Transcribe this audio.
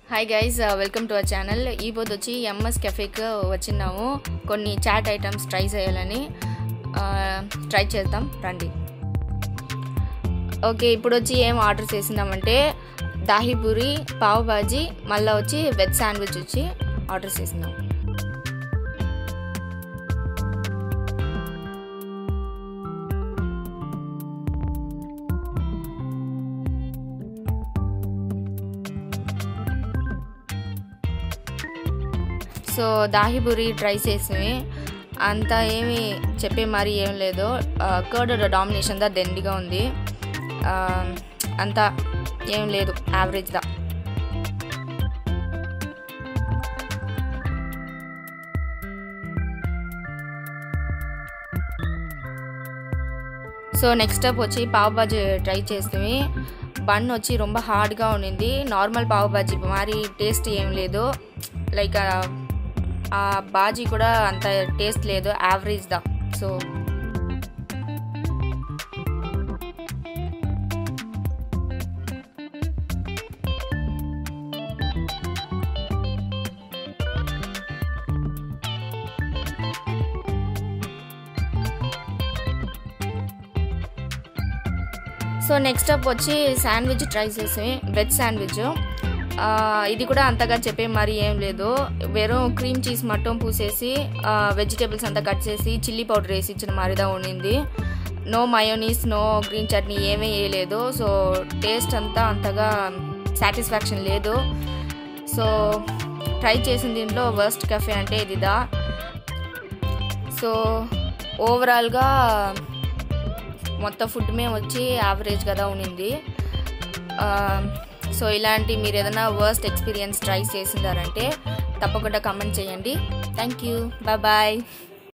Hi guys, welcome to our channel. ఈ పొద్దు వచ్చి ఎంఎస్ కెఫేకి వచ్చినాము. కొన్ని చాట్ ఐటమ్స్ ట్రై చేయాలని ట్రై చేద్దాం రండి. ఓకే, ఇప్పుడు వచ్చి ఏం ఆర్డర్ చేసినామంటే దాహి పూరి, పావ్ భాజీ, మళ్ళీ వచ్చి వెజ్ శాండ్విచ్ వచ్చి ఆర్డర్ చేసినాం. సో దాహిపూరి ట్రై చేసి అంత ఏమి చెప్పే మరి ఏం లేదు. కర్డ్ డామినేషన్ దా దండిగా ఉంది, అంత ఏం లేదు, యావరేజ్ దా. సో నెక్స్ట్ స్టెప్ వచ్చి పావ్ భాజీ ట్రై చేస్తే బన్ వచ్చి ரொம்ப హార్డ్గా ఉండింది. నార్మల్ పావ్ భాజీ మరి టేస్ట్ ఏం లేదు, లైక్ ఆ బాజీ కూడా అంత టేస్ట్ లేదు, యావరేజ్ దా. సో నెక్స్ట్ స్టెప్ వచ్చి శాండ్విచ్ ట్రై చేసి వెజ్ శాండ్విచ్. ఇది కూడా అంతగా చెప్పే మరి ఏం లేదు, వెறுం క్రీమ్ చీజ్ మొత్తం పూసేసి వెజిటేబుల్స్ అంతా కట్ చేసి చిల్లీ పౌడర్ వేసి ఇచ్చిన మరిదా ఉండింది. No mayonnaise, no green chutney ఏమీ వేయలేదు. సో టేస్ట్ అంతా అంతగా సాటిస్ఫాక్షన్ లేదు. సో ట్రై చేసిన దీంట్లో వర్స్ట్ కెఫే అంటే ఇదిదా. సో ఓవరాల్గా మొత్తం ఫుడ్ మేము వచ్చి యావరేజ్ కదా ఉండింది. సో ఇలాంటి మీరు ఏదైనా వర్స్ట్ ఎక్స్పీరియన్స్ ట్రై చేసిందారంటే తప్పకుండా కామెంట్ చేయండి. Thank you, bye bye.